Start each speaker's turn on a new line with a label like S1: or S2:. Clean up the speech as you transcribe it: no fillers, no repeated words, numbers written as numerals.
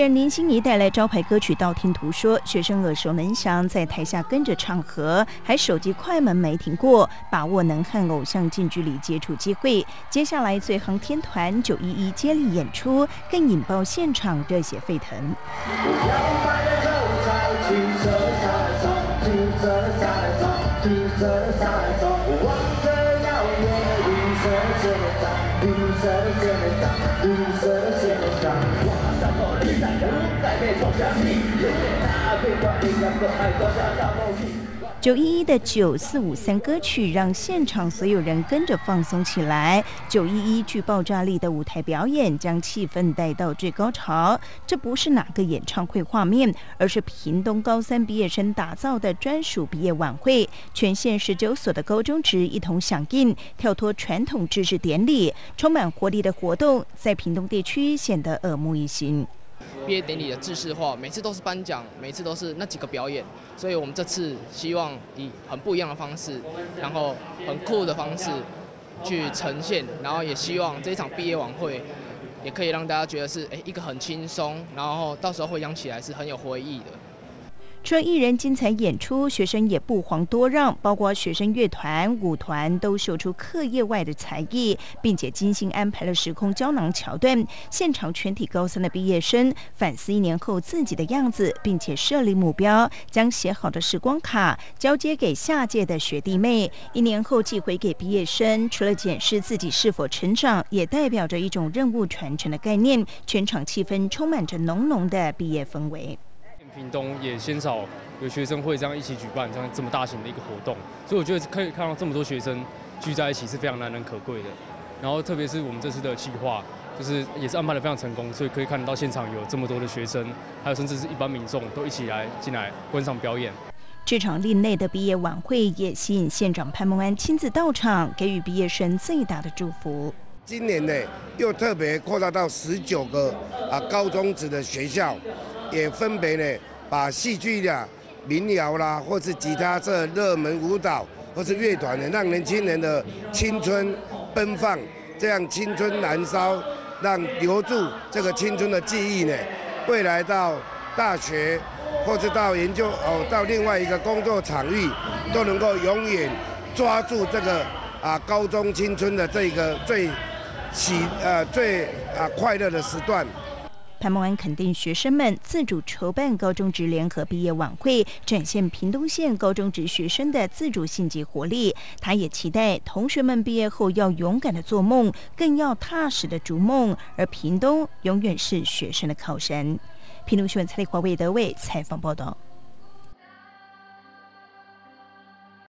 S1: 人林心怡带来招牌歌曲《道听途说》，学生耳熟能详，在台下跟着唱和，还手机快门没停过，把握能和偶像近距离接触机会。接下来最夯天团911接力演出，更引爆现场热血沸腾。911的9453歌曲让现场所有人跟着放松起来。911具爆炸力的舞台表演将气氛带到最高潮。这不是哪个演唱会画面，而是屏东高三毕业生打造的专属毕业晚会。全县19所的高中职一同响应，跳脱传统知识典礼，充满活力的活动在屏东地区显得耳目一新。
S2: 毕业典礼的制式化，每次都是颁奖，每次都是那几个表演，所以我们这次希望以很不一样的方式，然后很酷的方式去呈现，然后也希望这一场毕业晚会也可以让大家觉得是一个很轻松，然后到时候回想起来是很有回忆的。
S1: 除了艺人精彩演出，学生也不遑多让，包括学生乐团、舞团都秀出课业外的才艺，并且精心安排了时空胶囊桥段。现场全体高三的毕业生反思1年后自己的样子，并且设立目标，将写好的时光卡交接给下届的学弟妹。1年后寄回给毕业生，除了检视自己是否成长，也代表着一种任务传承的概念。全场气氛充满着浓浓的毕业氛围。
S3: 屏东也鲜少有学生会这样一起举办这么大型的一个活动，所以我觉得可以看到这么多学生聚在一起是非常难能可贵的。然后特别是我们这次的企划，就是也是安排得非常成功，所以可以看得到现场有这么多的学生，还有甚至是一般民众都一起进来观赏表演。
S1: 这场另类的毕业晚会也吸引县长潘孟安亲自到场，给予毕业生最大的祝福。
S4: 今年呢，又特别扩大到19个高中职的学校，也分别呢把戏剧啦、民谣啦，或是吉他社、热门舞蹈，或是乐团呢，让年轻人的青春奔放，这样青春燃烧，让留住这个青春的记忆呢，未来到大学或是到研究到另外一个工作场域，都能够永远抓住这个高中青春的这个最快乐的时段。
S1: 潘孟安肯定学生们自主筹办高中职联合毕业晚会，展现屏东县高中职学生的自主性及活力。他也期待同学们毕业后要勇敢的做梦，更要踏实的逐梦，而屏东永远是学生的靠山。屏东新闻蔡丽华、魏德伟采访报道。